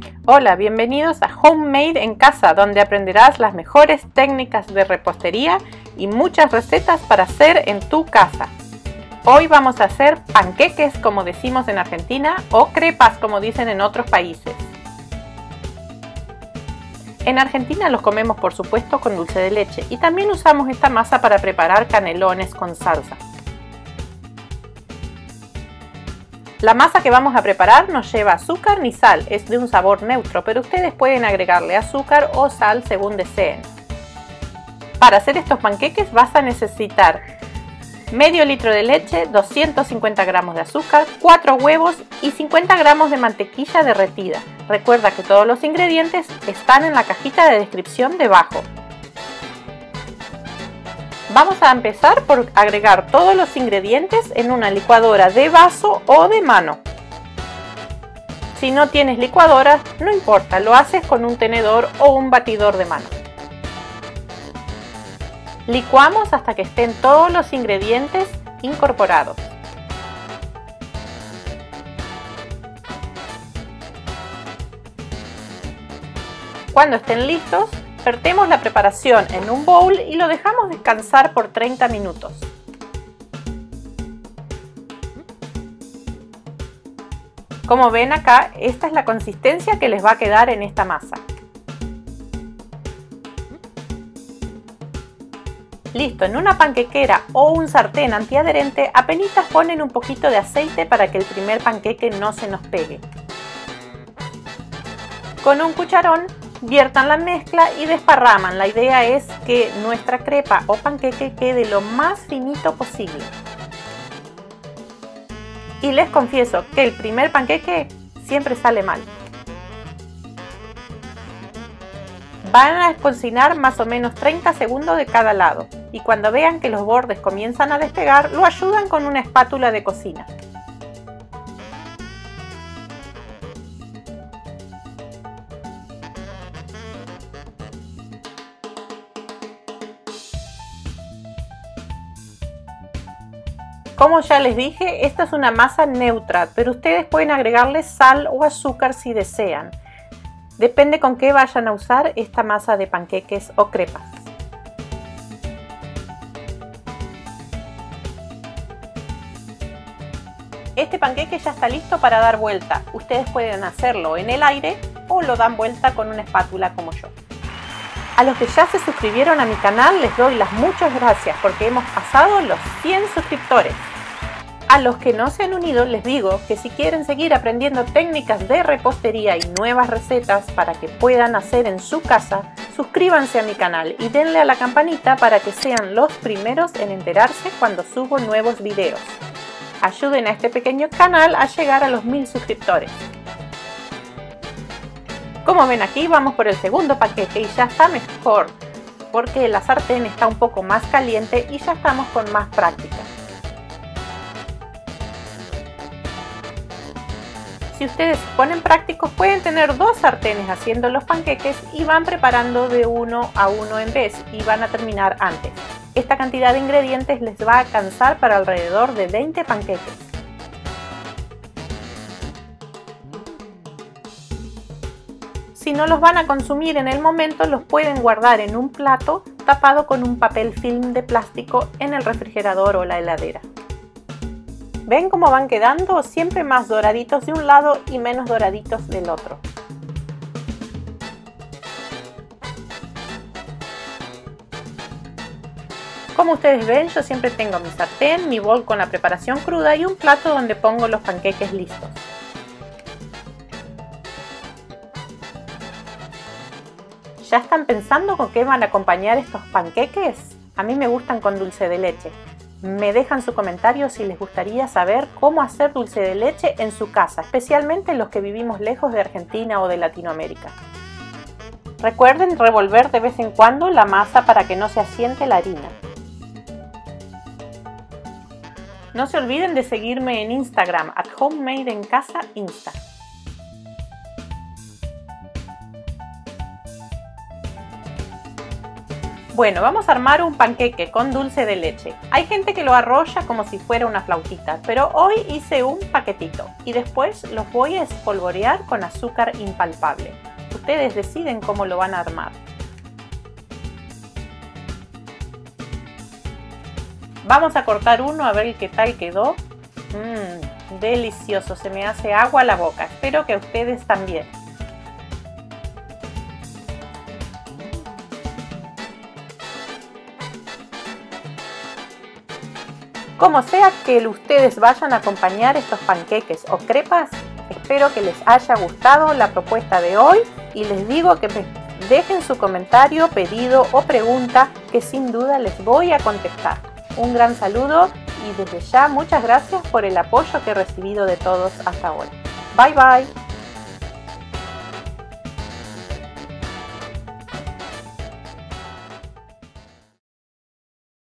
Hola, bienvenidos a Homemade en Casa, donde aprenderás las mejores técnicas de repostería y muchas recetas para hacer en tu casa. Hoy vamos a hacer panqueques, como decimos en Argentina, o crepas, como dicen en otros países. En Argentina los comemos, por supuesto, con dulce de leche y también usamos esta masa para preparar canelones con salsa. La masa que vamos a preparar no lleva azúcar ni sal, es de un sabor neutro, pero ustedes pueden agregarle azúcar o sal según deseen. Para hacer estos panqueques vas a necesitar medio litro de leche, 250 gramos de azúcar, 4 huevos y 50 gramos de mantequilla derretida. Recuerda que todos los ingredientes están en la cajita de descripción debajo. Vamos a empezar por agregar todos los ingredientes en una licuadora de vaso o de mano. Si no tienes licuadora, no importa, lo haces con un tenedor o un batidor de mano. Licuamos hasta que estén todos los ingredientes incorporados. Cuando estén listos, vertemos la preparación en un bowl y lo dejamos descansar por 30 minutos. Como ven acá, esta es la consistencia que les va a quedar en esta masa. Listo, en una panquequera o un sartén antiadherente, apenitas ponen un poquito de aceite para que el primer panqueque no se nos pegue. Con un cucharón viertan la mezcla y desparraman. La idea es que nuestra crepa o panqueque quede lo más finito posible. Y les confieso que el primer panqueque siempre sale mal. Van a cocinar más o menos 30 segundos de cada lado y cuando vean que los bordes comienzan a despegar, lo ayudan con una espátula de cocina. Como ya les dije, esta es una masa neutra, pero ustedes pueden agregarle sal o azúcar si desean. Depende con qué vayan a usar esta masa de panqueques o crepas. Este panqueque ya está listo para dar vuelta. Ustedes pueden hacerlo en el aire o lo dan vuelta con una espátula como yo. A los que ya se suscribieron a mi canal les doy las muchas gracias porque hemos pasado los 100 suscriptores. A los que no se han unido les digo que si quieren seguir aprendiendo técnicas de repostería y nuevas recetas para que puedan hacer en su casa, suscríbanse a mi canal y denle a la campanita para que sean los primeros en enterarse cuando subo nuevos videos. Ayuden a este pequeño canal a llegar a los 1000 suscriptores. Como ven aquí, vamos por el segundo panqueque y ya está mejor porque la sartén está un poco más caliente y ya estamos con más práctica. Si ustedes se ponen prácticos, pueden tener dos sartenes haciendo los panqueques y van preparando de uno a uno en vez y van a terminar antes. Esta cantidad de ingredientes les va a alcanzar para alrededor de 20 panqueques. Si no los van a consumir en el momento, los pueden guardar en un plato tapado con un papel film de plástico en el refrigerador o la heladera. ¿Ven cómo van quedando? Siempre más doraditos de un lado y menos doraditos del otro. Como ustedes ven, yo siempre tengo mi sartén, mi bol con la preparación cruda y un plato donde pongo los panqueques listos. ¿Ya están pensando con qué van a acompañar estos panqueques? A mí me gustan con dulce de leche. Me dejan su comentario si les gustaría saber cómo hacer dulce de leche en su casa, especialmente los que vivimos lejos de Argentina o de Latinoamérica. Recuerden revolver de vez en cuando la masa para que no se asiente la harina. No se olviden de seguirme en Instagram, @HomemadeEnCasaInsta. Bueno, vamos a armar un panqueque con dulce de leche. Hay gente que lo arrolla como si fuera una flautita, pero hoy hice un paquetito y después los voy a espolvorear con azúcar impalpable. Ustedes deciden cómo lo van a armar. Vamos a cortar uno a ver qué tal quedó. Delicioso, se me hace agua a la boca. Espero que a ustedes también. Como sea que ustedes vayan a acompañar estos panqueques o crepas, espero que les haya gustado la propuesta de hoy y les digo que me dejen su comentario, pedido o pregunta que sin duda les voy a contestar. Un gran saludo y desde ya muchas gracias por el apoyo que he recibido de todos hasta ahora. Bye bye.